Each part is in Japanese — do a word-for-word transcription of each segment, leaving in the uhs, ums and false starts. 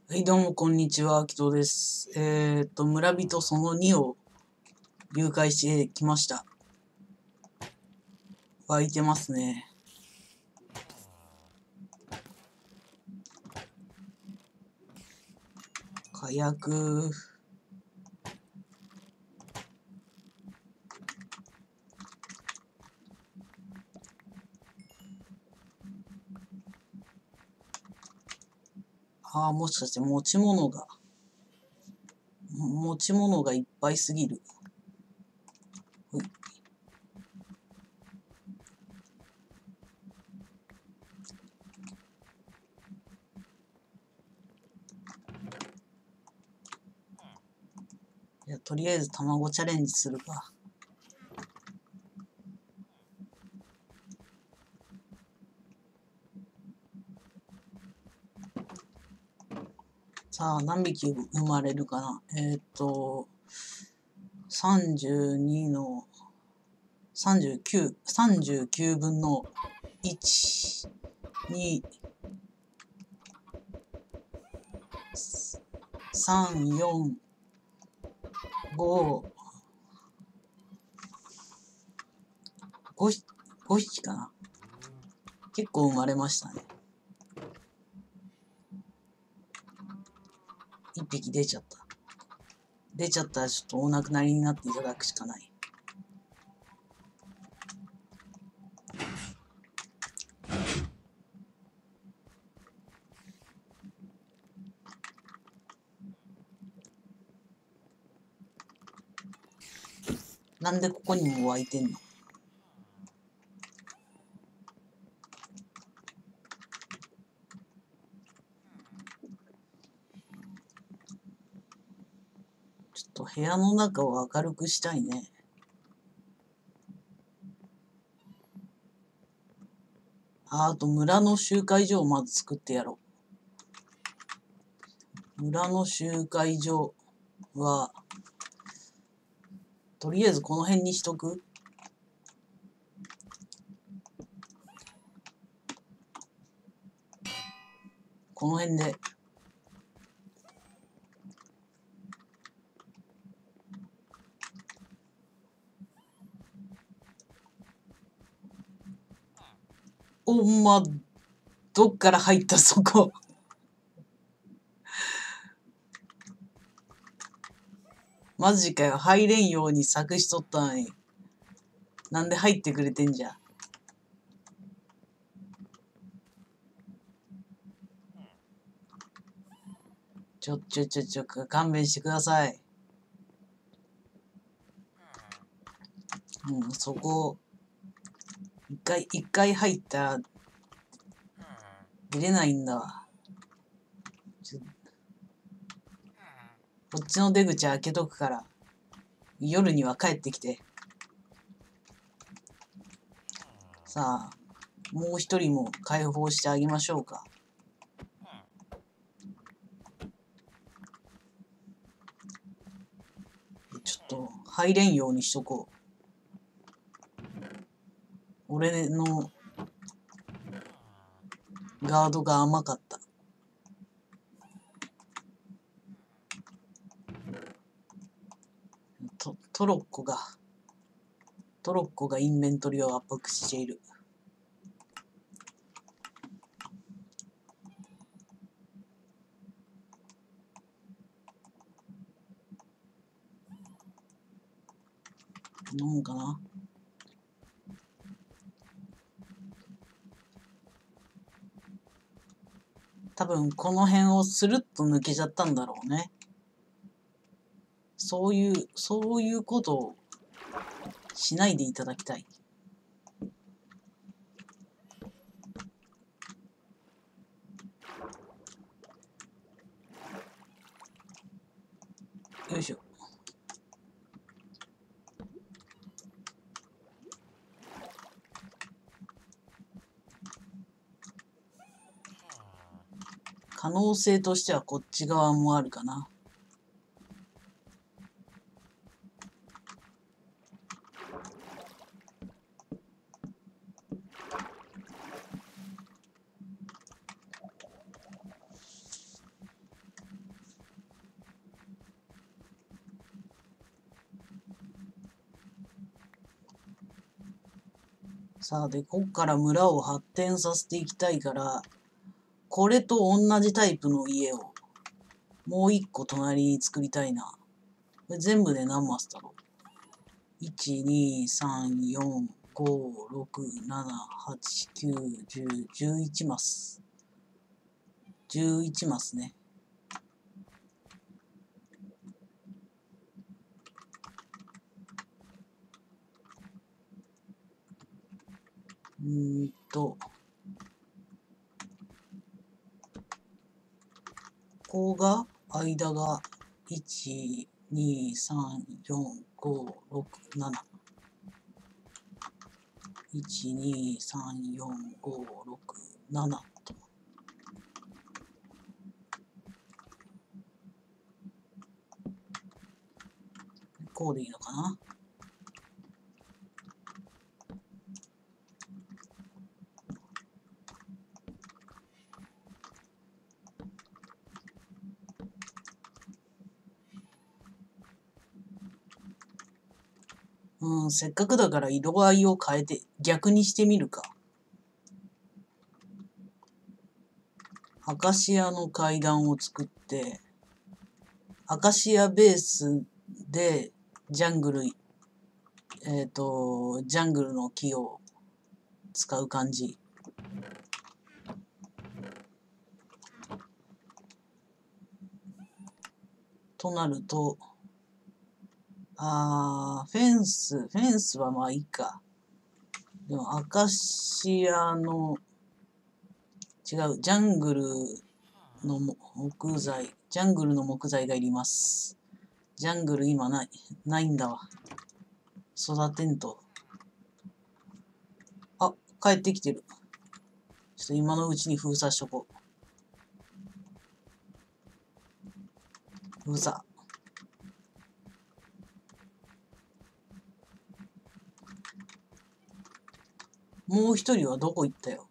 はい、どうも、こんにちは、木戸です。えーっと、村人そのにを誘拐してきました。湧いてますね。火薬。ああ、もしかして持ち物が、持ち物がいっぱいすぎる。ほい。いや、とりあえず卵チャレンジするか。さあ、何匹生まれるかな。えーっと、さんじゅうにのさんじゅうきゅう、さんじゅうきゅうぶんのいち、に、さん、よん、ご、ごひき、ごひきかな。結構生まれましたね。いっぴき出ちゃった。出ちゃったらちょっとお亡くなりになっていただくしかない。なんでここにも湧いてんの？ちょっと部屋の中を明るくしたいね。あ、あと村の集会所をまず作ってやろう。村の集会所は、とりあえずこの辺にしとく。この辺で。お、ま、どっから入ったそこ。マジかよ。入れんように柵しとったのに。なんで入ってくれてんじゃ。ちょ、ちょ、ちょ、ちょ、勘弁してください。うん、そこ、一回、一回入ったら出れないんだわ。こっちの出口開けとくから、夜には帰ってきて。さあ、もう一人も解放してあげましょうか。ちょっと入れんようにしとこう。俺のガードが甘かった。ト, トロッコが、トロッコがインベントリを圧迫している。飲むかな。多分この辺をスルッと抜けちゃったんだろうね。そういう、そういうことをしないでいただきたい。よいしょ。可能性としてはこっち側もあるかな。 さあ、で、こっから村を発展させていきたいから、これと同じタイプの家を、もう一個隣に作りたいな。これ全部で何マスだろう ?いち、に、さん、よん、ご、ろく、なな、はち、きゅう、じゅう、じゅういちマス。じゅういちマスね。うーんと、ここが、間が、いち、に、さん、よん、ご、ろく、なな。いち、に、さん、よん、ご、ろく、ななと。こうでいいのかな。うん、せっかくだから色合いを変えて逆にしてみるか。アカシアの階段を作って、アカシアベースでジャングル、えっと、ジャングルの木を使う感じ。となると、あー、フェンス、フェンスはまあいいか。でもアカシアの、違う、ジャングルの木材、ジャングルの木材がいります。ジャングル今ない、ないんだわ。育てんと。あ、帰ってきてる。ちょっと今のうちに封鎖しとこう。封鎖。もう一人はどこ行ったよ。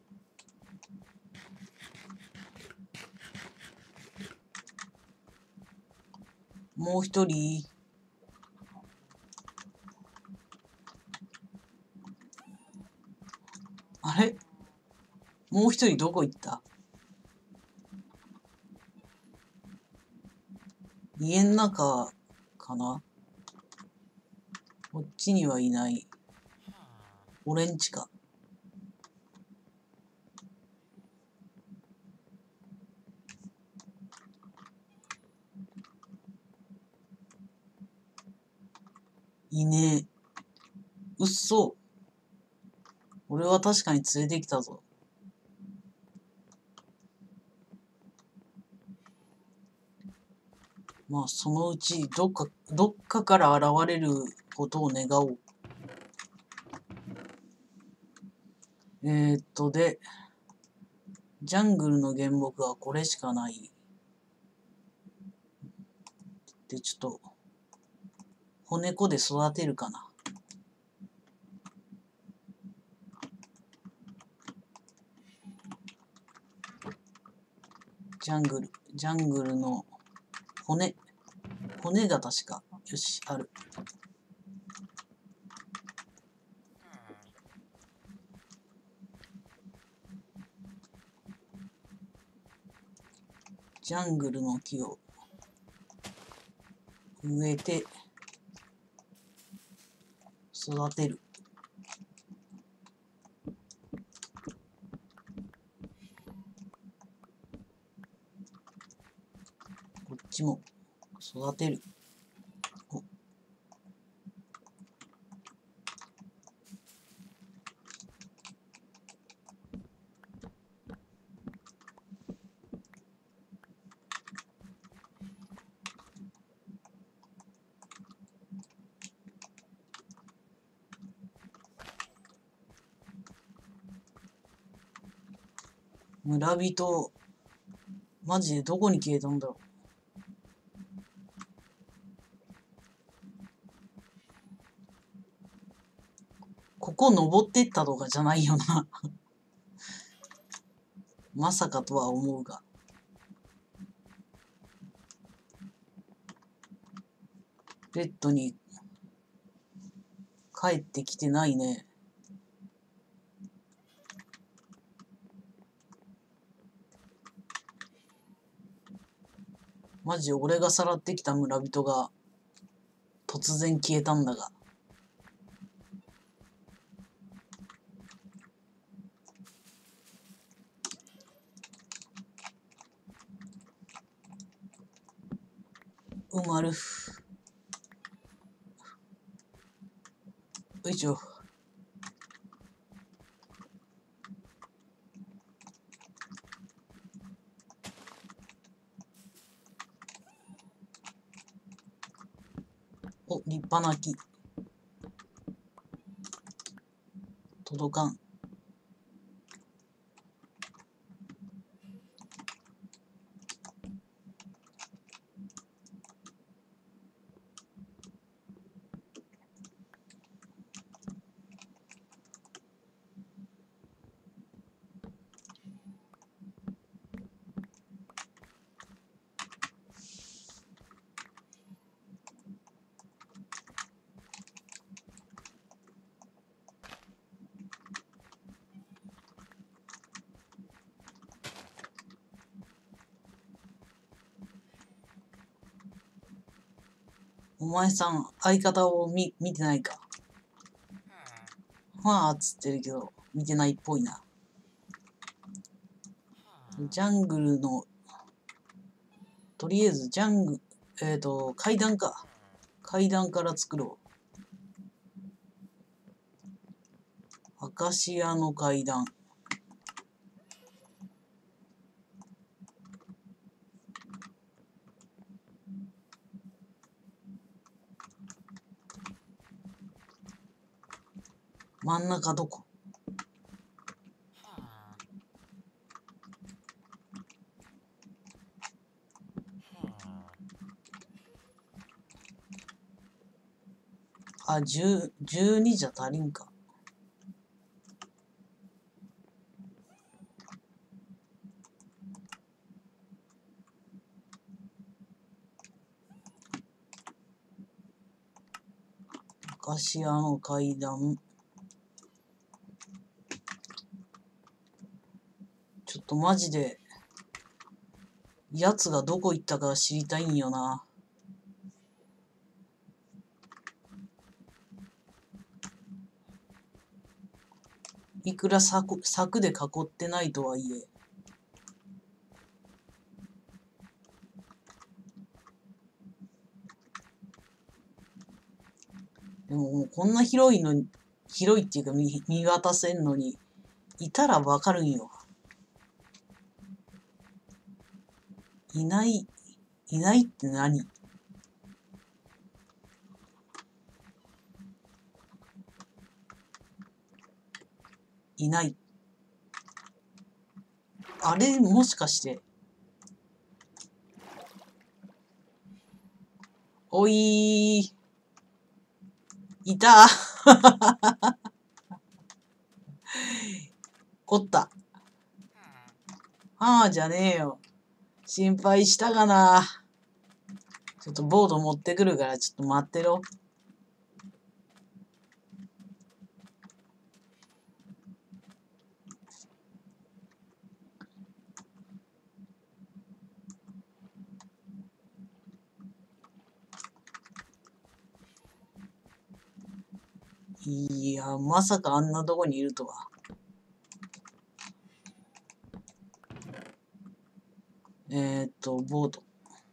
もう一人。あれもう一人どこ行った？家の中かな？こっちにはいない。俺んちか。いねえ。うっそ。俺は確かに連れてきたぞ。まあ、そのうちどっか、どっかから現れることを願おう。えー、っと、で、ジャングルの原木はこれしかない。で、ちょっと、骨子で育てるかな。ジャングル、ジャングルの骨、骨が確か、よし、ある。ジャングルの木を植えて育てる。こっちも育てる。村人、マジでどこに消えたんだろう。ここ登ってったとかじゃないよな。まさかとは思うが。ベッドに帰ってきてないね。 マジ俺がさらってきた村人が突然消えたんだが。埋まる。よいしょ。お、立派な木。届かん。お前さん、相方を見、見てないか。はあ、つってるけど、見てないっぽいな。ジャングルの、とりあえずジャング、えっと、階段か。階段から作ろう。アカシアの階段。真ん中どこ？あ、じゅう、じゅうにじゃ足りんか。アカシアの階段。ちょっとマジで、奴がどこ行ったか知りたいんよな。いくら柵、柵で囲ってないとはいえ。でももうこんな広いのに、広いっていうか見、見渡せんのに、いたらわかるんよ。いない、いないって何？いない。あれ、もしかして。おいー。いた。おった。はあ、じゃねえよ。心配したがな。ちょっとボード持ってくるからちょっと待ってろ。いや、まさかあんなとこにいるとは。えー、っと、ボード。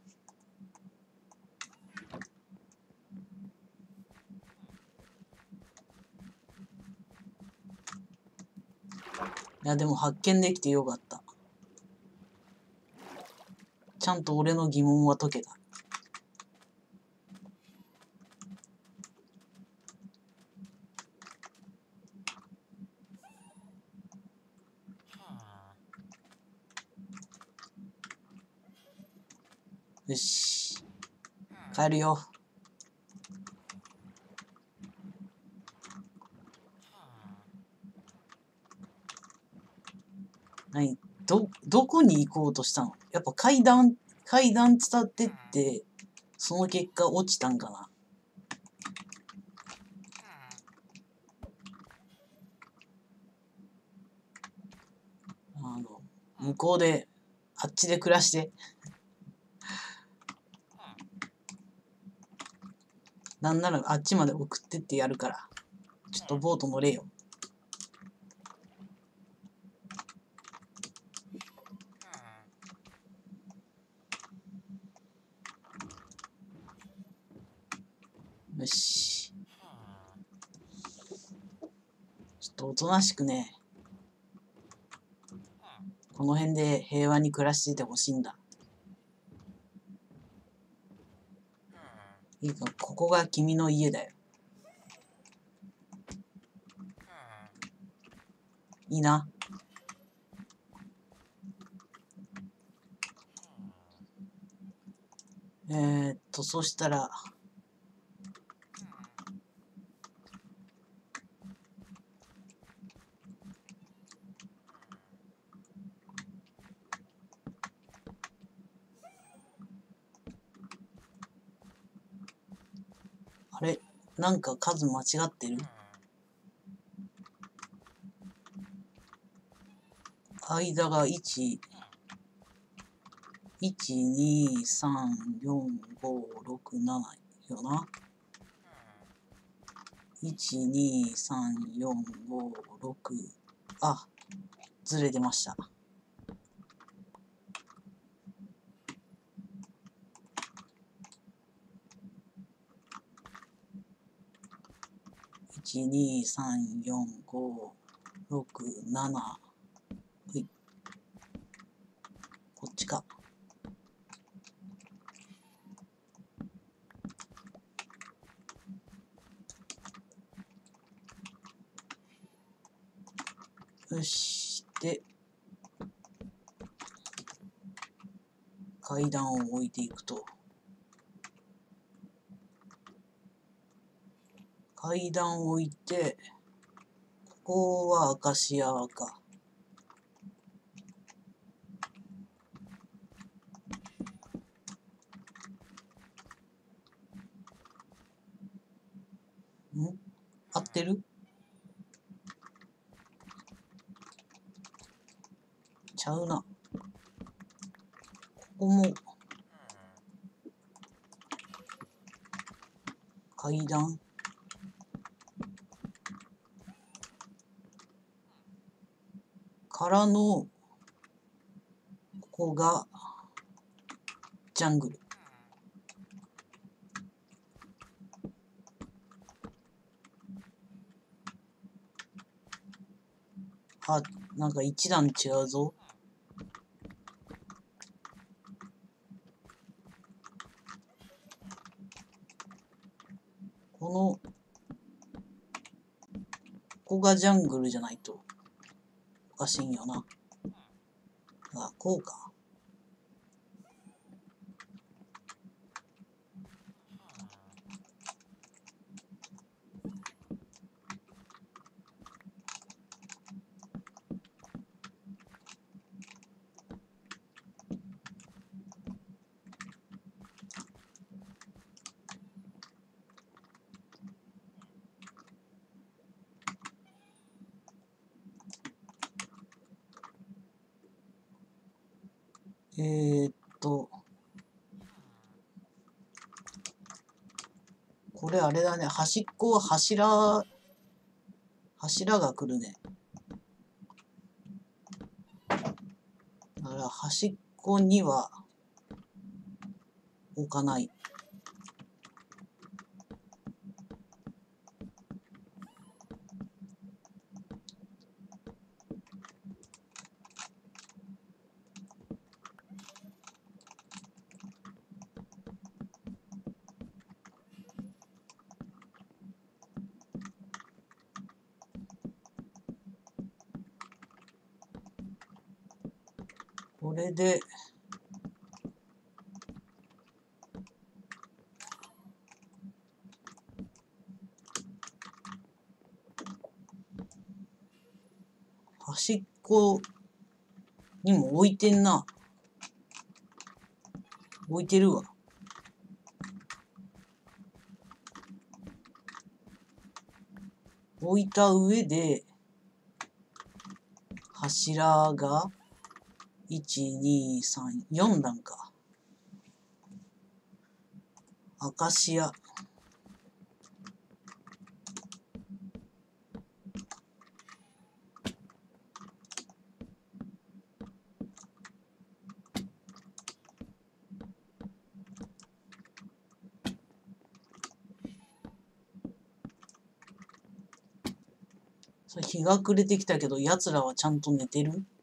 いや、でも発見できてよかった。ちゃんと俺の疑問は解けた。よし。帰るよ。何ど、どこに行こうとしたの？やっぱ階段、階段伝ってって、その結果落ちたんかな？あの、向こうで、あっちで暮らして。 なんならあっちまで送ってってやるから。ちょっとボート乗れよ。よし。ちょっとおとなしくね、この辺で平和に暮らしててほしいんだ。いいか、ここが君の家だよ。いいな。えー、っと、そしたら、あれ、なんか数間違ってる？間がいち、いち、に、さん、よん、ご、ろく、ななよな。いち、に、さん、よん、ご、ろく、あ、ずれてました。いち、に、さん、よん、ご、ろく、なな。はい。こっちか。よし。で、階段を置いていくと。階段を置いて、ここはアカシアか。ん？合ってる？ちゃうな。ここも階段からのここがジャングル。あ、なんか一段違うぞ。この、ここがジャングルじゃないとおかしいんよな。あ、こうか。えー、っと、これあれだね。端っこは柱、柱が来るね。だから端っこには置かない。これで、端っこにも置いてんな。置いてるわ。置いた上で、柱が、いち、に、さん、よん段か。アカシア。 さ日が暮れてきたけど、奴らはちゃんと寝てる？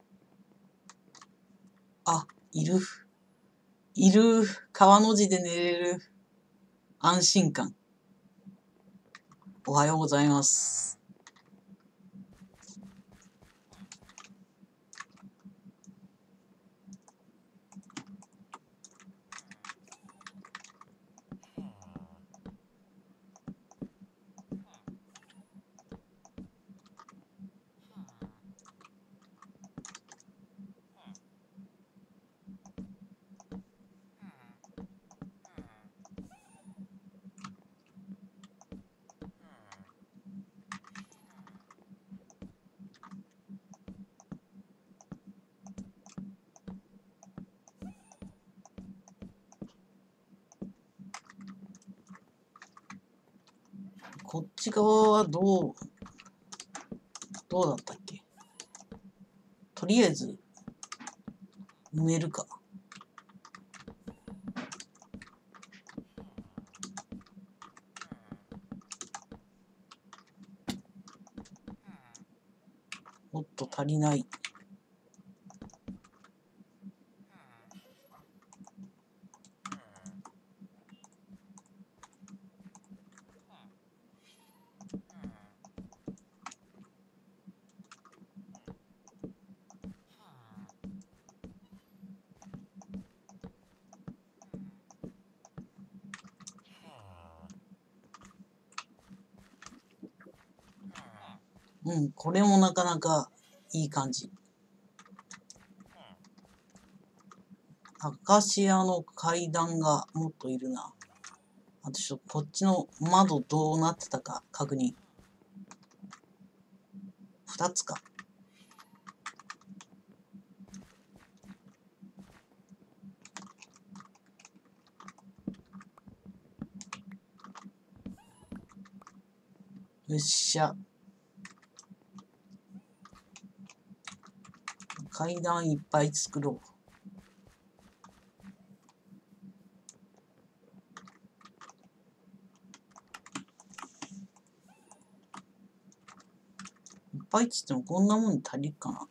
あ、いる。いる。川の字で寝れる。安心感。おはようございます。こっち側はどう、どうだったっけ？とりあえず、埋めるか。おっと、足りない。うん、これもなかなかいい感じ。アカシアの階段がもっといるな。あとちょっとこっちの窓どうなってたか確認。二つか。よっしゃ。階段いっぱい作ろう。いっぱいっつってもこんなもん足りるかな。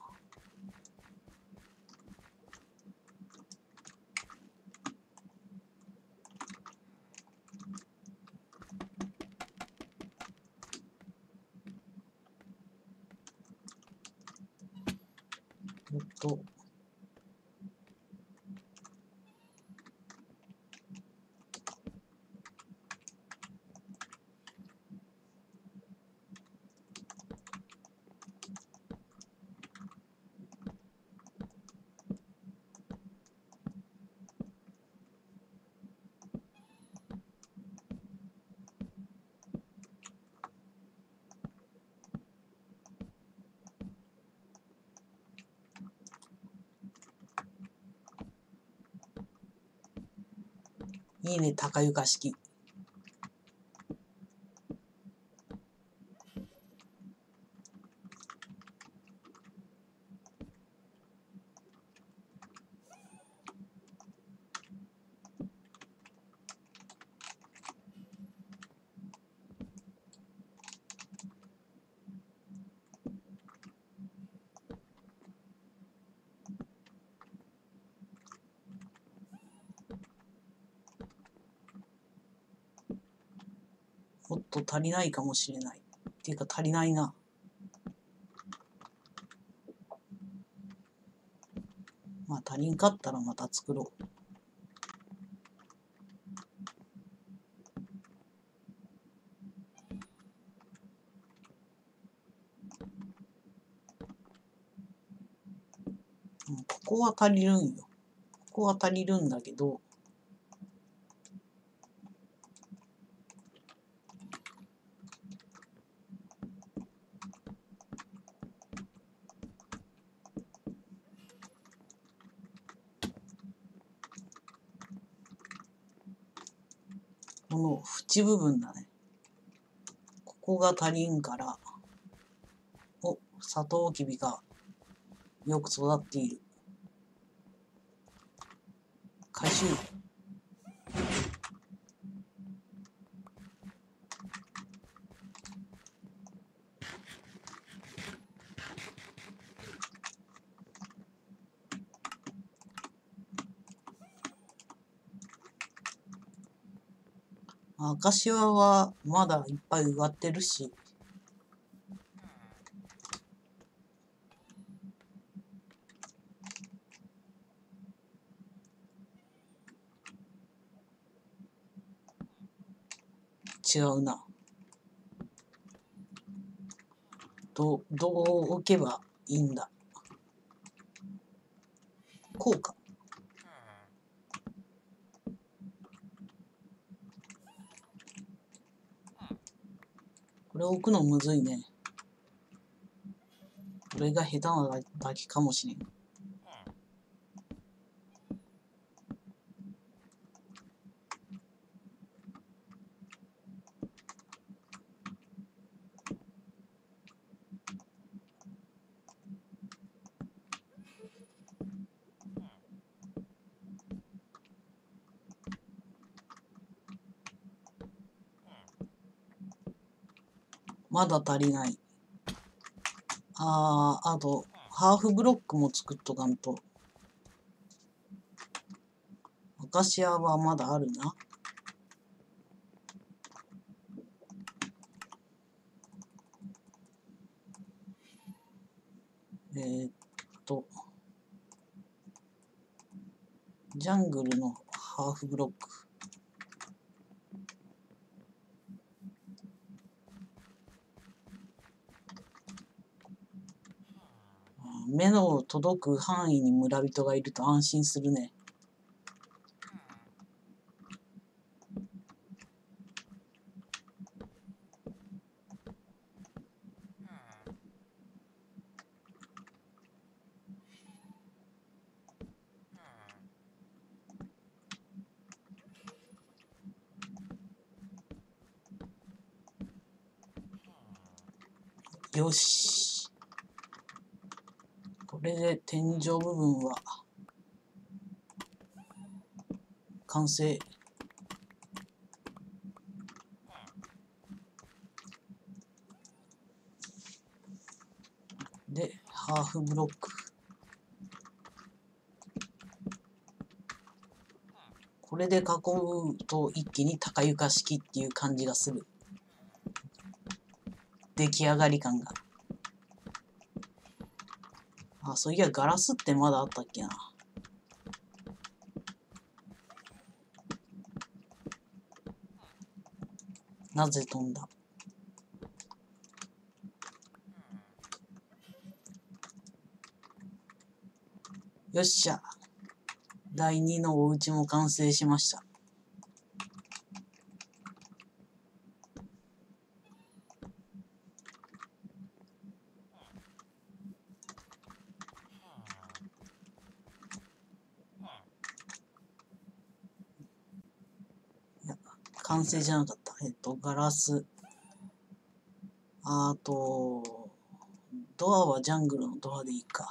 えっと。いいね、高床式。おっと、足りないかもしれない。っていうか足りないな。まあ足りんかったらまた作ろう。うん、ここは足りるんよ。ここは足りるんだけど、この縁部分だね。ここが足りんから、お、サトウキビがよく育っている。回収。 アカシワはまだいっぱい植わってるし、違うな。ど、どう置けばいいんだ。こうか。これ置くのむずいね。これが下手なだけかもしれん。まだ足りない。あー、あと、ハーフブロックも作っとかんと。アカシアはまだあるな。えー、っと、ジャングルのハーフブロック。目の届く範囲に村人がいると安心するね。よし。これで天井部分は完成。で、ハーフブロック。これで囲うと一気に高床式っていう感じがする。出来上がり感が。あ、そういや、ガラスってまだあったっけな。なぜ飛んだ。よっしゃ。だいにのお家も完成しました。いや、完成じゃなかった。えっと、ガラス。あと、ドアはジャングルのドアでいいか。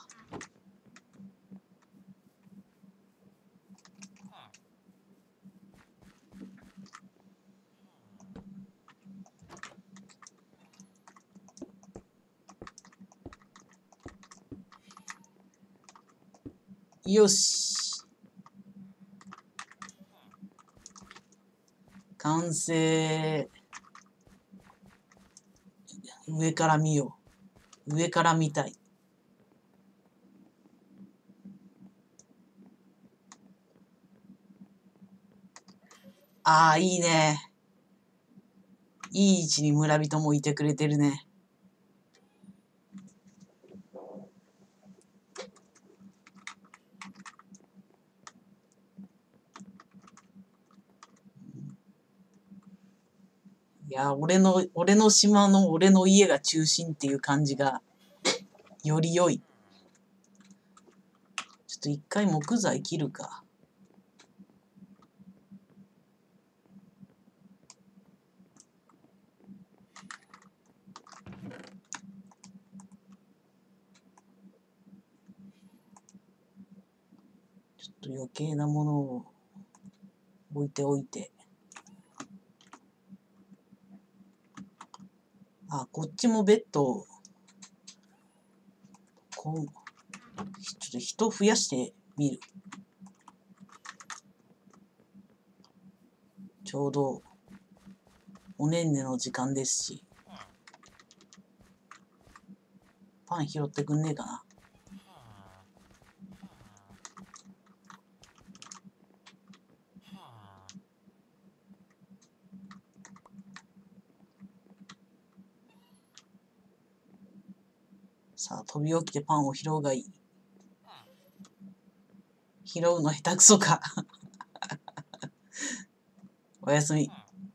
よし。完成。上から見よう。上から見たい。ああ、いいね。いい位置に村人もいてくれてるね。いや、俺の、俺の島の俺の家が中心っていう感じが、より良い。ちょっと一回木材切るか。ちょっと余計なものを置いておいて。あ、こっちもベッド、こう、ちょっと人増やしてみる。ちょうどおねんねの時間ですし。パン拾ってくんねえかな。さあ、飛び起きてパンを拾うがいい。拾うの下手くそか。おやすみ。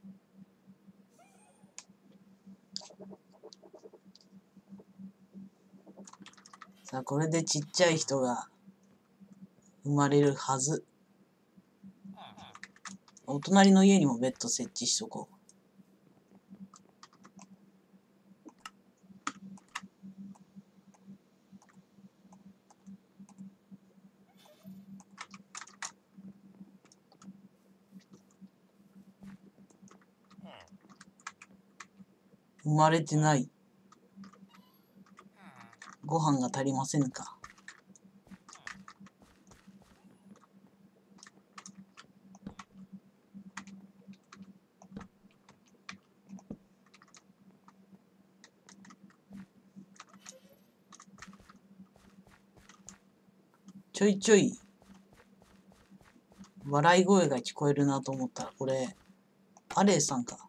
さあ、これでちっちゃい人が生まれるはず。お隣の家にもベッド設置しとこう。生まれてない。ご飯が足りませんか。ちょいちょい笑い声が聞こえるなと思ったら、これアレイさんか。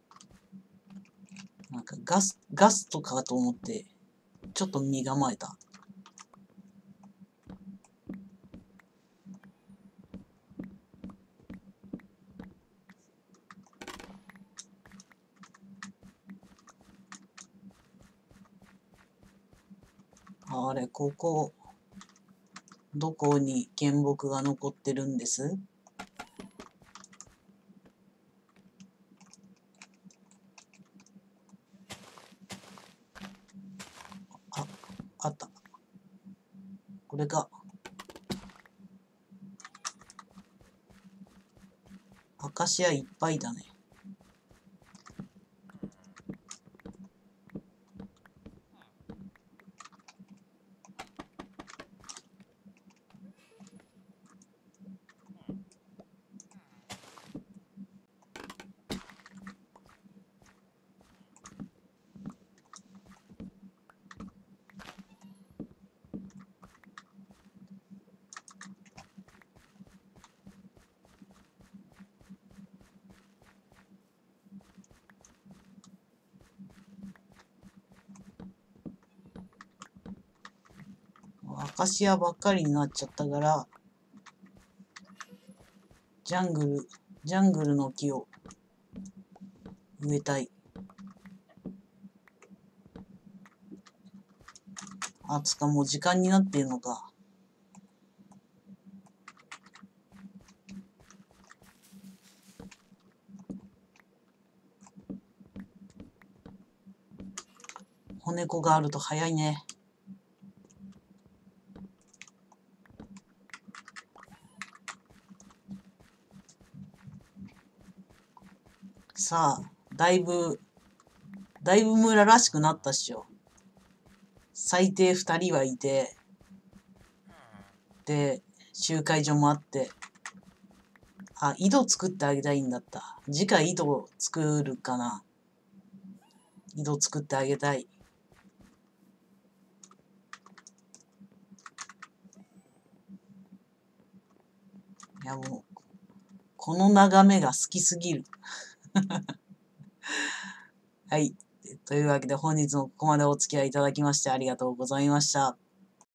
なんかガスガスとかかと思ってちょっと身構えた。あれ、ここどこに原木が残ってるんです？あ、あった。これか。アカシアいっぱいだね。アカシアばっかりになっちゃったから、ジャングル、ジャングルの木を植えたい。あ、つかもう時間になっているのか。子猫があると早いね。さあ、だいぶ、だいぶ村らしくなったっしょ。最低二人はいて、で、集会所もあって、あ、井戸作ってあげたいんだった。次回井戸作るかな。井戸作ってあげたい。いやもう、この眺めが好きすぎる。はい。というわけで本日もここまでお付き合いいただきましてありがとうございました。